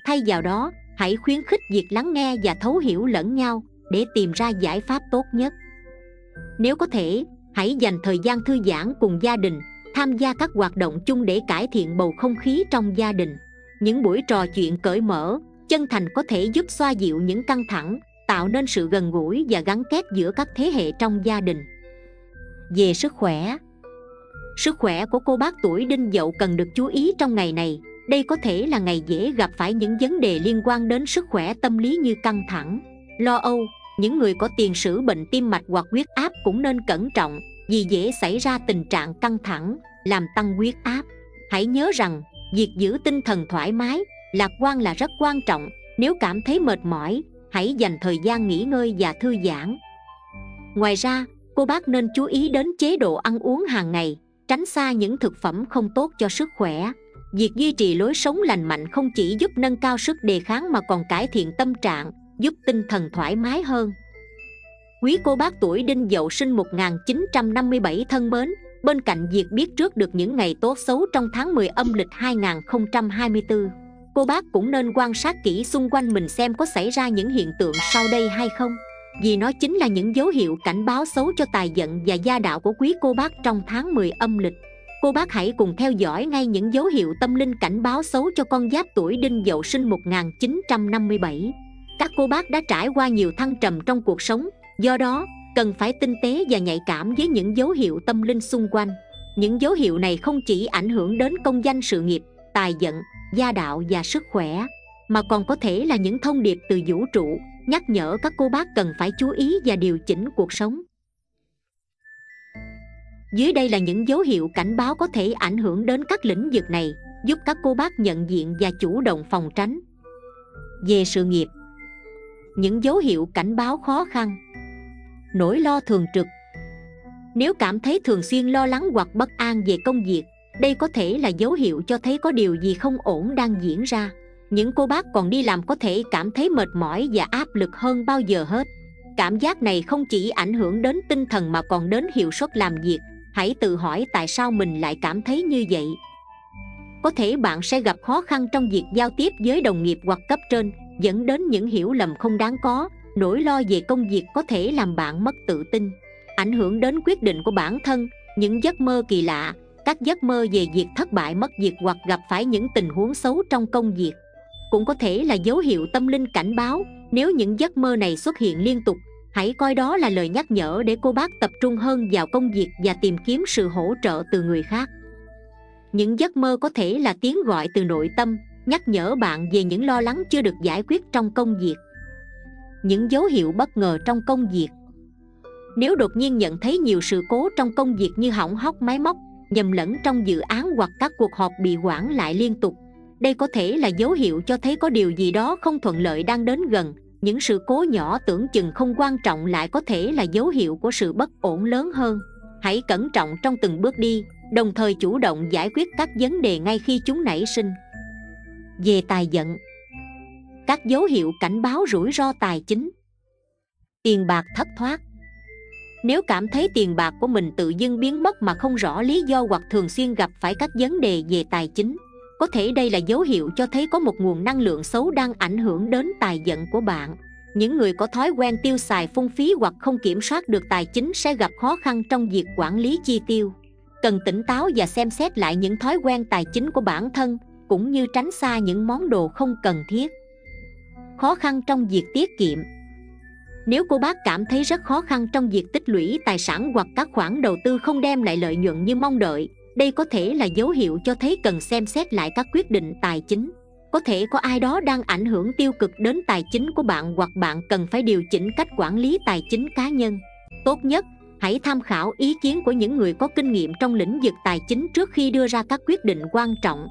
Thay vào đó, hãy khuyến khích việc lắng nghe và thấu hiểu lẫn nhau để tìm ra giải pháp tốt nhất. Nếu có thể, hãy dành thời gian thư giãn cùng gia đình, tham gia các hoạt động chung để cải thiện bầu không khí trong gia đình. Những buổi trò chuyện cởi mở, chân thành có thể giúp xoa dịu những căng thẳng, tạo nên sự gần gũi và gắn kết giữa các thế hệ trong gia đình. Về sức khỏe, sức khỏe của cô bác tuổi Đinh Dậu cần được chú ý trong ngày này. Đây có thể là ngày dễ gặp phải những vấn đề liên quan đến sức khỏe tâm lý như căng thẳng, lo âu. Những người có tiền sử bệnh tim mạch hoặc huyết áp cũng nên cẩn trọng vì dễ xảy ra tình trạng căng thẳng, làm tăng huyết áp. Hãy nhớ rằng, việc giữ tinh thần thoải mái, lạc quan là rất quan trọng. Nếu cảm thấy mệt mỏi, hãy dành thời gian nghỉ ngơi và thư giãn. Ngoài ra, cô bác nên chú ý đến chế độ ăn uống hàng ngày, tránh xa những thực phẩm không tốt cho sức khỏe. Việc duy trì lối sống lành mạnh không chỉ giúp nâng cao sức đề kháng mà còn cải thiện tâm trạng, giúp tinh thần thoải mái hơn. Quý cô bác tuổi Đinh Dậu sinh 1957 thân mến, bên cạnh việc biết trước được những ngày tốt xấu trong tháng 10 âm lịch 2024, cô bác cũng nên quan sát kỹ xung quanh mình xem có xảy ra những hiện tượng sau đây hay không, vì nó chính là những dấu hiệu cảnh báo xấu cho tài vận và gia đạo của quý cô bác trong tháng 10 âm lịch. Cô bác hãy cùng theo dõi ngay những dấu hiệu tâm linh cảnh báo xấu cho con giáp tuổi Đinh Dậu sinh 1957. Các cô bác đã trải qua nhiều thăng trầm trong cuộc sống, do đó cần phải tinh tế và nhạy cảm với những dấu hiệu tâm linh xung quanh. Những dấu hiệu này không chỉ ảnh hưởng đến công danh sự nghiệp, tài vận, gia đạo và sức khỏe, mà còn có thể là những thông điệp từ vũ trụ nhắc nhở các cô bác cần phải chú ý và điều chỉnh cuộc sống. Dưới đây là những dấu hiệu cảnh báo có thể ảnh hưởng đến các lĩnh vực này, giúp các cô bác nhận diện và chủ động phòng tránh. Về sự nghiệp, những dấu hiệu cảnh báo khó khăn. Nỗi lo thường trực. Nếu cảm thấy thường xuyên lo lắng hoặc bất an về công việc, đây có thể là dấu hiệu cho thấy có điều gì không ổn đang diễn ra. Những cô bác còn đi làm có thể cảm thấy mệt mỏi và áp lực hơn bao giờ hết. Cảm giác này không chỉ ảnh hưởng đến tinh thần mà còn đến hiệu suất làm việc. Hãy tự hỏi tại sao mình lại cảm thấy như vậy. Có thể bạn sẽ gặp khó khăn trong việc giao tiếp với đồng nghiệp hoặc cấp trên, dẫn đến những hiểu lầm không đáng có. Nỗi lo về công việc có thể làm bạn mất tự tin, ảnh hưởng đến quyết định của bản thân. Những giấc mơ kỳ lạ, các giấc mơ về việc thất bại, mất việc hoặc gặp phải những tình huống xấu trong công việc cũng có thể là dấu hiệu tâm linh cảnh báo. Nếu những giấc mơ này xuất hiện liên tục, hãy coi đó là lời nhắc nhở để cô bác tập trung hơn vào công việc và tìm kiếm sự hỗ trợ từ người khác. Những giấc mơ có thể là tiếng gọi từ nội tâm, nhắc nhở bạn về những lo lắng chưa được giải quyết trong công việc. Những dấu hiệu bất ngờ trong công việc. Nếu đột nhiên nhận thấy nhiều sự cố trong công việc như hỏng hóc máy móc, nhầm lẫn trong dự án hoặc các cuộc họp bị hoãn lại liên tục, đây có thể là dấu hiệu cho thấy có điều gì đó không thuận lợi đang đến gần. Những sự cố nhỏ tưởng chừng không quan trọng lại có thể là dấu hiệu của sự bất ổn lớn hơn. Hãy cẩn trọng trong từng bước đi, đồng thời chủ động giải quyết các vấn đề ngay khi chúng nảy sinh. Về tài vận, các dấu hiệu cảnh báo rủi ro tài chính. Tiền bạc thất thoát. Nếu cảm thấy tiền bạc của mình tự dưng biến mất mà không rõ lý do hoặc thường xuyên gặp phải các vấn đề về tài chính, có thể đây là dấu hiệu cho thấy có một nguồn năng lượng xấu đang ảnh hưởng đến tài vận của bạn. Những người có thói quen tiêu xài phung phí hoặc không kiểm soát được tài chính sẽ gặp khó khăn trong việc quản lý chi tiêu. Cần tỉnh táo và xem xét lại những thói quen tài chính của bản thân, cũng như tránh xa những món đồ không cần thiết. Khó khăn trong việc tiết kiệm. Nếu cô bác cảm thấy rất khó khăn trong việc tích lũy tài sản hoặc các khoản đầu tư không đem lại lợi nhuận như mong đợi, đây có thể là dấu hiệu cho thấy cần xem xét lại các quyết định tài chính. Có thể có ai đó đang ảnh hưởng tiêu cực đến tài chính của bạn, hoặc bạn cần phải điều chỉnh cách quản lý tài chính cá nhân. Tốt nhất, hãy tham khảo ý kiến của những người có kinh nghiệm trong lĩnh vực tài chính trước khi đưa ra các quyết định quan trọng.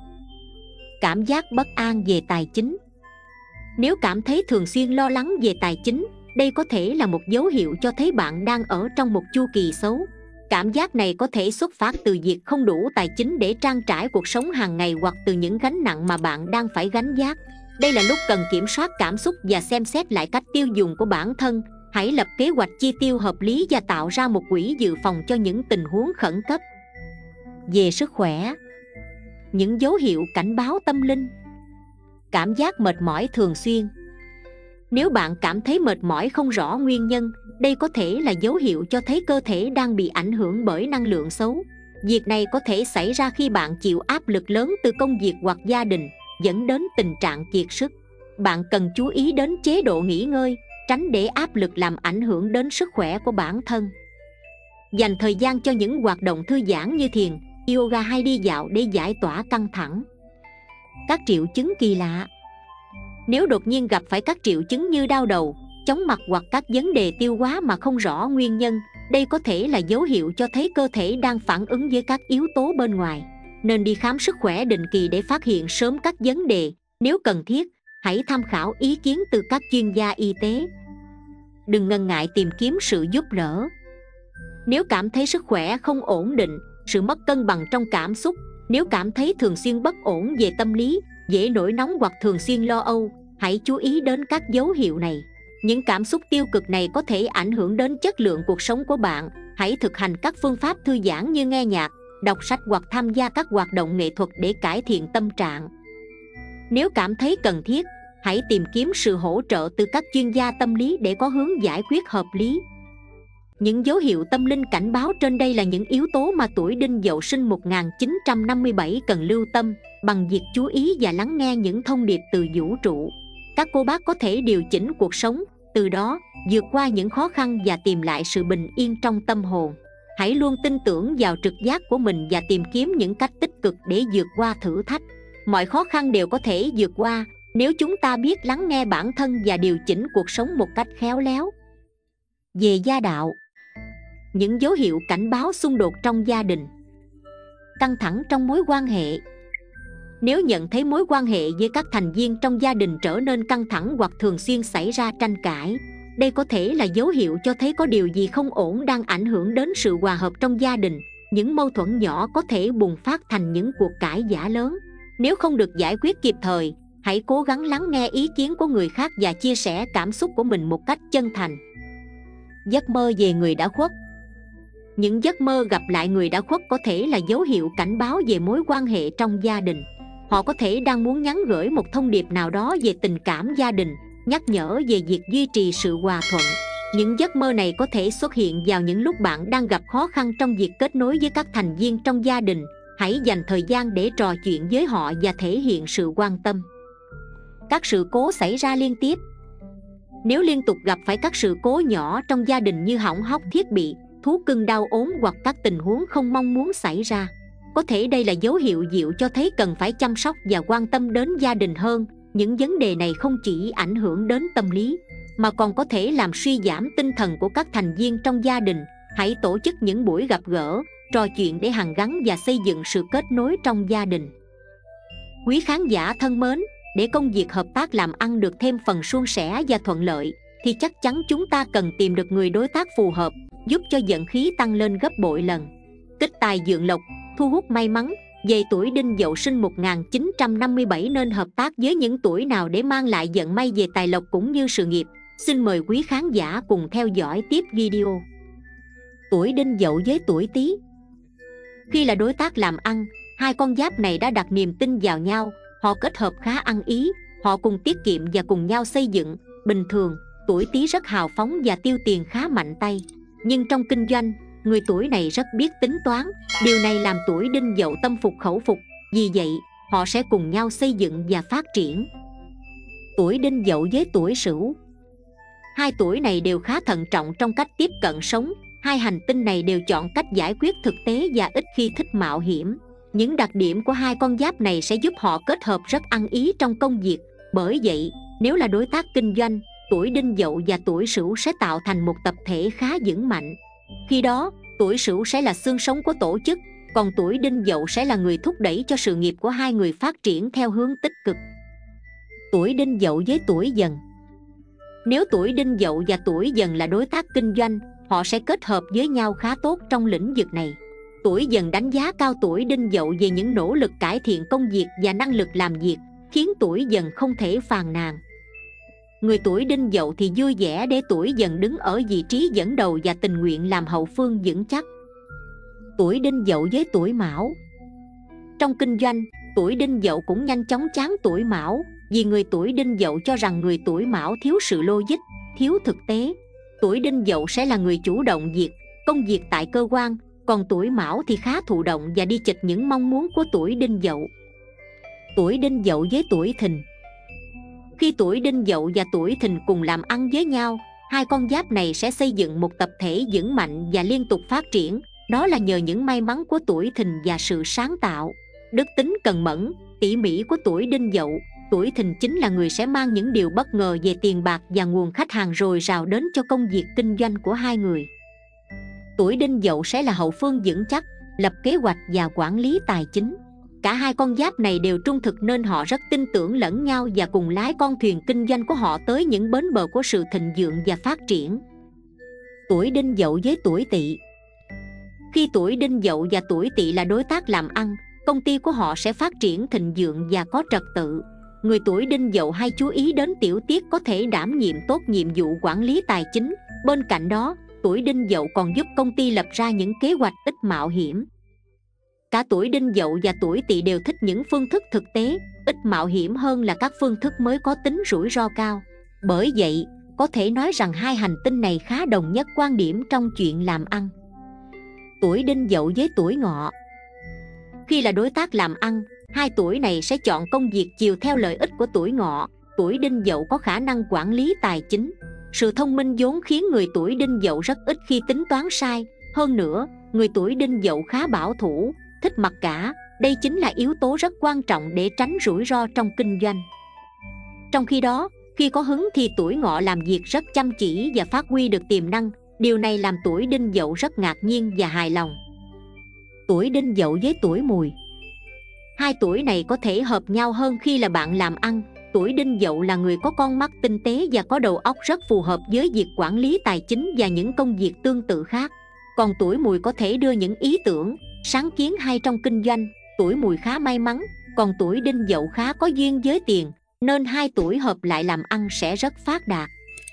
Cảm giác bất an về tài chính. Nếu cảm thấy thường xuyên lo lắng về tài chính, đây có thể là một dấu hiệu cho thấy bạn đang ở trong một chu kỳ xấu. Cảm giác này có thể xuất phát từ việc không đủ tài chính để trang trải cuộc sống hàng ngày, hoặc từ những gánh nặng mà bạn đang phải gánh vác. Đây là lúc cần kiểm soát cảm xúc và xem xét lại cách tiêu dùng của bản thân. Hãy lập kế hoạch chi tiêu hợp lý và tạo ra một quỹ dự phòng cho những tình huống khẩn cấp. Về sức khỏe, những dấu hiệu cảnh báo tâm linh. Cảm giác mệt mỏi thường xuyên. Nếu bạn cảm thấy mệt mỏi không rõ nguyên nhân, đây có thể là dấu hiệu cho thấy cơ thể đang bị ảnh hưởng bởi năng lượng xấu. Việc này có thể xảy ra khi bạn chịu áp lực lớn từ công việc hoặc gia đình, dẫn đến tình trạng kiệt sức. Bạn cần chú ý đến chế độ nghỉ ngơi, tránh để áp lực làm ảnh hưởng đến sức khỏe của bản thân. Dành thời gian cho những hoạt động thư giãn như thiền, yoga hay đi dạo để giải tỏa căng thẳng. Các triệu chứng kỳ lạ. Nếu đột nhiên gặp phải các triệu chứng như đau đầu, chóng mặt hoặc các vấn đề tiêu hóa mà không rõ nguyên nhân, đây có thể là dấu hiệu cho thấy cơ thể đang phản ứng với các yếu tố bên ngoài. Nên đi khám sức khỏe định kỳ để phát hiện sớm các vấn đề. Nếu cần thiết, hãy tham khảo ý kiến từ các chuyên gia y tế. Đừng ngần ngại tìm kiếm sự giúp đỡ. Nếu cảm thấy sức khỏe không ổn định, sự mất cân bằng trong cảm xúc, nếu cảm thấy thường xuyên bất ổn về tâm lý, dễ nổi nóng hoặc thường xuyên lo âu, hãy chú ý đến các dấu hiệu này. Những cảm xúc tiêu cực này có thể ảnh hưởng đến chất lượng cuộc sống của bạn. Hãy thực hành các phương pháp thư giãn như nghe nhạc, đọc sách hoặc tham gia các hoạt động nghệ thuật để cải thiện tâm trạng. Nếu cảm thấy cần thiết, hãy tìm kiếm sự hỗ trợ từ các chuyên gia tâm lý để có hướng giải quyết hợp lý. Những dấu hiệu tâm linh cảnh báo trên đây là những yếu tố mà tuổi Đinh Dậu sinh 1957 cần lưu tâm bằng việc chú ý và lắng nghe những thông điệp từ vũ trụ. Các cô bác có thể điều chỉnh cuộc sống, từ đó vượt qua những khó khăn và tìm lại sự bình yên trong tâm hồn. Hãy luôn tin tưởng vào trực giác của mình và tìm kiếm những cách tích cực để vượt qua thử thách. Mọi khó khăn đều có thể vượt qua nếu chúng ta biết lắng nghe bản thân và điều chỉnh cuộc sống một cách khéo léo. Về gia đạo. Những dấu hiệu cảnh báo xung đột trong gia đình. Căng thẳng trong mối quan hệ. Nếu nhận thấy mối quan hệ với các thành viên trong gia đình trở nên căng thẳng hoặc thường xuyên xảy ra tranh cãi, đây có thể là dấu hiệu cho thấy có điều gì không ổn đang ảnh hưởng đến sự hòa hợp trong gia đình. Những mâu thuẫn nhỏ có thể bùng phát thành những cuộc cãi vã lớn. Nếu không được giải quyết kịp thời, hãy cố gắng lắng nghe ý kiến của người khác và chia sẻ cảm xúc của mình một cách chân thành. Giấc mơ về người đã khuất. Những giấc mơ gặp lại người đã khuất có thể là dấu hiệu cảnh báo về mối quan hệ trong gia đình. Họ có thể đang muốn nhắn gửi một thông điệp nào đó về tình cảm gia đình, nhắc nhở về việc duy trì sự hòa thuận. Những giấc mơ này có thể xuất hiện vào những lúc bạn đang gặp khó khăn trong việc kết nối với các thành viên trong gia đình. Hãy dành thời gian để trò chuyện với họ và thể hiện sự quan tâm. Các sự cố xảy ra liên tiếp. Nếu liên tục gặp phải các sự cố nhỏ trong gia đình như hỏng hóc thiết bị, thú cưng đau ốm hoặc các tình huống không mong muốn xảy ra, có thể đây là dấu hiệu dịu cho thấy cần phải chăm sóc và quan tâm đến gia đình hơn. Những vấn đề này không chỉ ảnh hưởng đến tâm lý, mà còn có thể làm suy giảm tinh thần của các thành viên trong gia đình. Hãy tổ chức những buổi gặp gỡ, trò chuyện để hàn gắn và xây dựng sự kết nối trong gia đình. Quý khán giả thân mến, để công việc hợp tác làm ăn được thêm phần suôn sẻ và thuận lợi, thì chắc chắn chúng ta cần tìm được người đối tác phù hợp, giúp cho vận khí tăng lên gấp bội lần. Kích tài dựng lộc, thu hút may mắn. Về tuổi Đinh Dậu sinh 1957 nên hợp tác với những tuổi nào để mang lại vận may về tài lộc cũng như sự nghiệp? Xin mời quý khán giả cùng theo dõi tiếp video. Tuổi Đinh Dậu với tuổi Tý. Khi là đối tác làm ăn, hai con giáp này đã đặt niềm tin vào nhau. Họ kết hợp khá ăn ý, họ cùng tiết kiệm và cùng nhau xây dựng. Bình thường, tuổi Tý rất hào phóng và tiêu tiền khá mạnh tay. Nhưng trong kinh doanh, người tuổi này rất biết tính toán. Điều này làm tuổi Đinh Dậu tâm phục khẩu phục. Vì vậy, họ sẽ cùng nhau xây dựng và phát triển. Tuổi Đinh Dậu với tuổi Sửu. Hai tuổi này đều khá thận trọng trong cách tiếp cận sống. Hai hành tinh này đều chọn cách giải quyết thực tế và ít khi thích mạo hiểm. Những đặc điểm của hai con giáp này sẽ giúp họ kết hợp rất ăn ý trong công việc. Bởi vậy, nếu là đối tác kinh doanh, tuổi Đinh Dậu và tuổi Sửu sẽ tạo thành một tập thể khá vững mạnh. Khi đó, tuổi Sửu sẽ là xương sống của tổ chức, còn tuổi Đinh Dậu sẽ là người thúc đẩy cho sự nghiệp của hai người phát triển theo hướng tích cực. Tuổi Đinh Dậu với tuổi Dần. Nếu tuổi Đinh Dậu và tuổi Dần là đối tác kinh doanh, họ sẽ kết hợp với nhau khá tốt trong lĩnh vực này. Tuổi Dần đánh giá cao tuổi Đinh Dậu về những nỗ lực cải thiện công việc và năng lực làm việc, khiến tuổi Dần không thể phàn nàn. Người tuổi Đinh Dậu thì vui vẻ để tuổi Dần đứng ở vị trí dẫn đầu và tình nguyện làm hậu phương vững chắc. Tuổi Đinh Dậu với tuổi Mão. Trong kinh doanh, tuổi Đinh Dậu cũng nhanh chóng chán tuổi Mão, vì người tuổi Đinh Dậu cho rằng người tuổi Mão thiếu sự logic, thiếu thực tế. Tuổi Đinh Dậu sẽ là người chủ động công việc tại cơ quan, còn tuổi Mão thì khá thụ động và đi chệch những mong muốn của tuổi Đinh Dậu. Tuổi Đinh Dậu với tuổi Thìn. Khi tuổi Đinh Dậu và tuổi Thìn cùng làm ăn với nhau, hai con giáp này sẽ xây dựng một tập thể vững mạnh và liên tục phát triển. Đó là nhờ những may mắn của tuổi Thìn và sự sáng tạo, đức tính cần mẫn, tỉ mỉ của tuổi Đinh Dậu. Tuổi Thìn chính là người sẽ mang những điều bất ngờ về tiền bạc và nguồn khách hàng dồi dào đến cho công việc kinh doanh của hai người. Tuổi Đinh Dậu sẽ là hậu phương vững chắc, lập kế hoạch và quản lý tài chính. Cả hai con giáp này đều trung thực nên họ rất tin tưởng lẫn nhau và cùng lái con thuyền kinh doanh của họ tới những bến bờ của sự thịnh vượng và phát triển. Tuổi Đinh Dậu với tuổi Tỵ. Khi tuổi Đinh Dậu và tuổi Tỵ là đối tác làm ăn, công ty của họ sẽ phát triển thịnh vượng và có trật tự. Người tuổi Đinh Dậu hay chú ý đến tiểu tiết có thể đảm nhiệm tốt nhiệm vụ quản lý tài chính. Bên cạnh đó, tuổi Đinh Dậu còn giúp công ty lập ra những kế hoạch ít mạo hiểm. Cả tuổi Đinh Dậu và tuổi Tỵ đều thích những phương thức thực tế, ít mạo hiểm hơn là các phương thức mới có tính rủi ro cao. Bởi vậy, có thể nói rằng hai hành tinh này khá đồng nhất quan điểm trong chuyện làm ăn. Tuổi Đinh Dậu với tuổi Ngọ. Khi là đối tác làm ăn, hai tuổi này sẽ chọn công việc chiều theo lợi ích của tuổi Ngọ. Tuổi Đinh Dậu có khả năng quản lý tài chính. Sự thông minh vốn khiến người tuổi Đinh Dậu rất ít khi tính toán sai. Hơn nữa, người tuổi Đinh Dậu khá bảo thủ, thích mặc cả. Đây chính là yếu tố rất quan trọng để tránh rủi ro trong kinh doanh. Trong khi đó, khi có hứng thì tuổi Ngọ làm việc rất chăm chỉ và phát huy được tiềm năng. Điều này làm tuổi Đinh Dậu rất ngạc nhiên và hài lòng. Tuổi Đinh Dậu với tuổi Mùi. Hai tuổi này có thể hợp nhau hơn khi là bạn làm ăn. Tuổi Đinh Dậu là người có con mắt tinh tế và có đầu óc rất phù hợp với việc quản lý tài chính và những công việc tương tự khác. Còn tuổi Mùi có thể đưa những ý tưởng, sáng kiến hay trong kinh doanh. Tuổi Mùi khá may mắn, còn tuổi Đinh Dậu khá có duyên với tiền, nên hai tuổi hợp lại làm ăn sẽ rất phát đạt.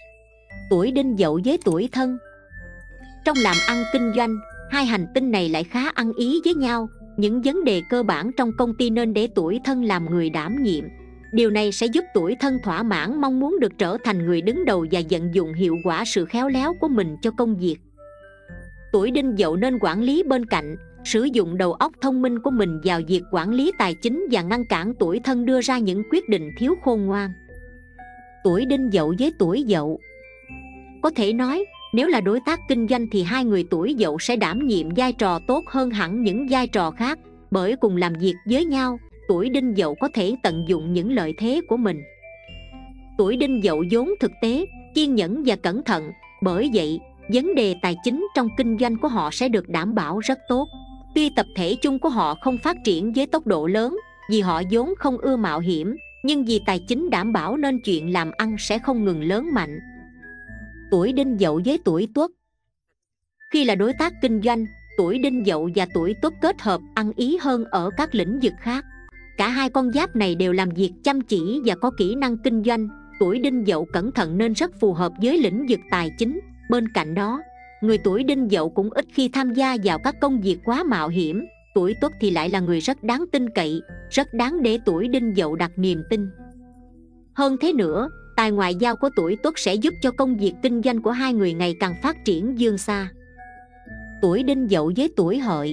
Tuổi Đinh Dậu với tuổi Thân. Trong làm ăn kinh doanh, hai hành tinh này lại khá ăn ý với nhau. Những vấn đề cơ bản trong công ty nên để tuổi Thân làm người đảm nhiệm. Điều này sẽ giúp tuổi Thân thỏa mãn mong muốn được trở thành người đứng đầu và vận dụng hiệu quả sự khéo léo của mình cho công việc. Tuổi Đinh Dậu nên quản lý bên cạnh, sử dụng đầu óc thông minh của mình vào việc quản lý tài chính và ngăn cản tuổi Thân đưa ra những quyết định thiếu khôn ngoan. Tuổi Đinh Dậu với tuổi Dậu. Có thể nói, nếu là đối tác kinh doanh thì hai người tuổi Dậu sẽ đảm nhiệm vai trò tốt hơn hẳn những vai trò khác. Bởi cùng làm việc với nhau, tuổi Đinh Dậu có thể tận dụng những lợi thế của mình. Tuổi Đinh Dậu vốn thực tế, kiên nhẫn và cẩn thận. Bởi vậy, vấn đề tài chính trong kinh doanh của họ sẽ được đảm bảo rất tốt. Tuy tập thể chung của họ không phát triển với tốc độ lớn, vì họ vốn không ưa mạo hiểm, nhưng vì tài chính đảm bảo nên chuyện làm ăn sẽ không ngừng lớn mạnh. Tuổi Đinh Dậu với tuổi Tuất. Khi là đối tác kinh doanh, tuổi Đinh Dậu và tuổi Tuất kết hợp ăn ý hơn ở các lĩnh vực khác. Cả hai con giáp này đều làm việc chăm chỉ và có kỹ năng kinh doanh. Tuổi Đinh Dậu cẩn thận nên rất phù hợp với lĩnh vực tài chính. Bên cạnh đó, người tuổi Đinh Dậu cũng ít khi tham gia vào các công việc quá mạo hiểm. Tuổi Tuất thì lại là người rất đáng tin cậy, rất đáng để tuổi Đinh Dậu đặt niềm tin. Hơn thế nữa, tài ngoại giao của tuổi Tuất sẽ giúp cho công việc kinh doanh của hai người ngày càng phát triển vươn xa. Tuổi Đinh Dậu với tuổi Hợi.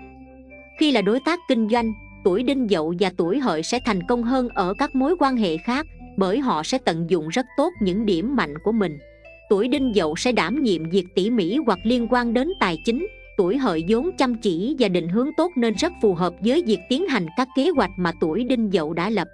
Khi là đối tác kinh doanh, tuổi Đinh Dậu và tuổi Hợi sẽ thành công hơn ở các mối quan hệ khác, bởi họ sẽ tận dụng rất tốt những điểm mạnh của mình. Tuổi Đinh Dậu sẽ đảm nhiệm việc tỉ mỉ hoặc liên quan đến tài chính. Tuổi Hợi vốn chăm chỉ và định hướng tốt nên rất phù hợp với việc tiến hành các kế hoạch mà tuổi Đinh Dậu đã lập.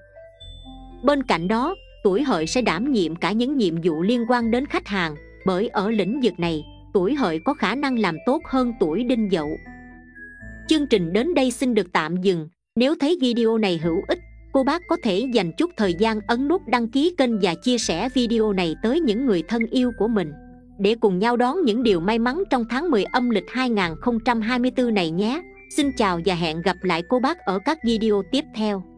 Bên cạnh đó, tuổi Hợi sẽ đảm nhiệm cả những nhiệm vụ liên quan đến khách hàng, bởi ở lĩnh vực này, tuổi Hợi có khả năng làm tốt hơn tuổi Đinh Dậu. Chương trình đến đây xin được tạm dừng. Nếu thấy video này hữu ích, cô bác có thể dành chút thời gian ấn nút đăng ký kênh và chia sẻ video này tới những người thân yêu của mình, để cùng nhau đón những điều may mắn trong tháng 10 âm lịch 2024 này nhé. Xin chào và hẹn gặp lại cô bác ở các video tiếp theo.